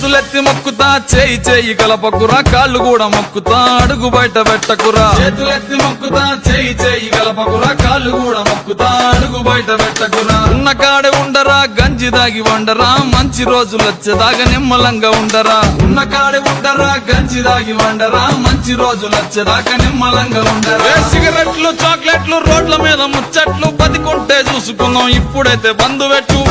చేతులెత్తి మొక్కుతా చేయి చేయి కలపకురా కాళ్ళు కూడా మొక్కుతా అడుగు బయట పెట్టకురా చేతులెత్తి మొక్కుతా చేయి చేయి కలపకురా కాళ్ళు కూడా మొక్కుతా అడుగు బయట పెట్టకురా ఉన్న కాడే ఉండరా గంజి దాగి వండరా మంచి రోజులు వచ్చేదాకా నిమ్మలంగా ఉండరా ఉన్న కాడే ఉండరా గంజి దాగి వండరా మంచి రోజులు వచ్చేదాకా నిమ్మలంగా ఉండరా సిగరెట్లు చాక్లెట్లు రోడ్ల మీద ముచ్చట్లు బతికుంటే చూసుకుందాం ఇప్పుడైతే బంధు పెట్టు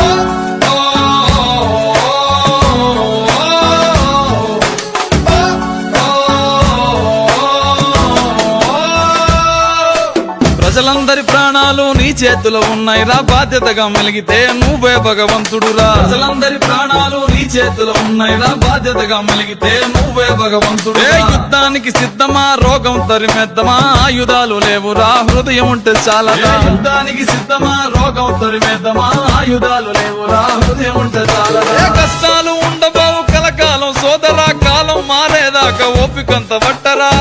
ప్రజలందరి ప్రాణాలు నీ చేతిలో ఉన్నాయిరా బాధ్యతగా మెలిగితే నువ్వే భగవంతుడురా ప్రజలందరి ప్రాణాలు నీ చేతిలో ఉన్నాయిరా బాధ్యతగా మెలిగితే నువ్వే భగవంతుడు యుద్ధానికి సిద్ధమా రోగం తరిమెద్దమా ఆయుధాలు లేవురా హృదయం ఉంటే చాలా యుద్ధానికి సిద్ధమా రోగం తరిమెద్దమా ఆయుధాలు లేవురా హృదయం ఉంటే చాలా కష్టాలు ఉండబోవు కలకాలం సోదరా కాలం మారేదాకా ఓపికంత పట్టరా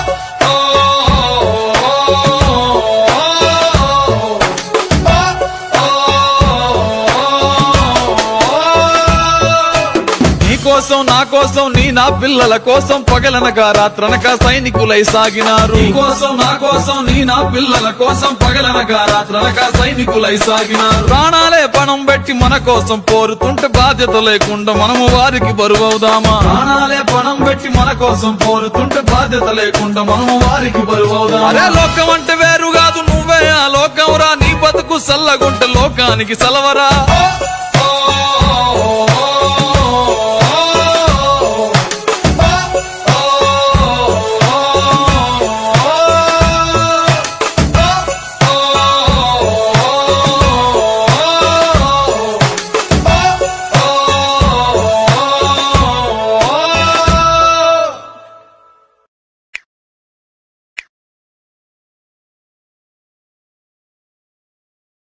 కోసం నా కోసం నీ నా పిల్లల కోసం పగలనగా రాత్రనక సైనికులై సాగినారు కోసం నా కోసం నీ నా పిల్లల కోసం పగలనగా రాత్రనక సైనికులై సాగినారు ప్రాణాలే పణం పెట్టి మన కోసం పోరుతుంటే బాధ్యత లేకుండా మనము వారికి బరువవుదామా ప్రాణాలే పణం పెట్టి మన కోసం పోరుతుంటే బాధ్యత లేకుండా మనము వారికి బరువవుదామా అరే లోకం అంటే వేరు కాదు నువ్వే ఆ లోకం రా నీ బతుకు సల్లగుంటే లోకానికి సలవరా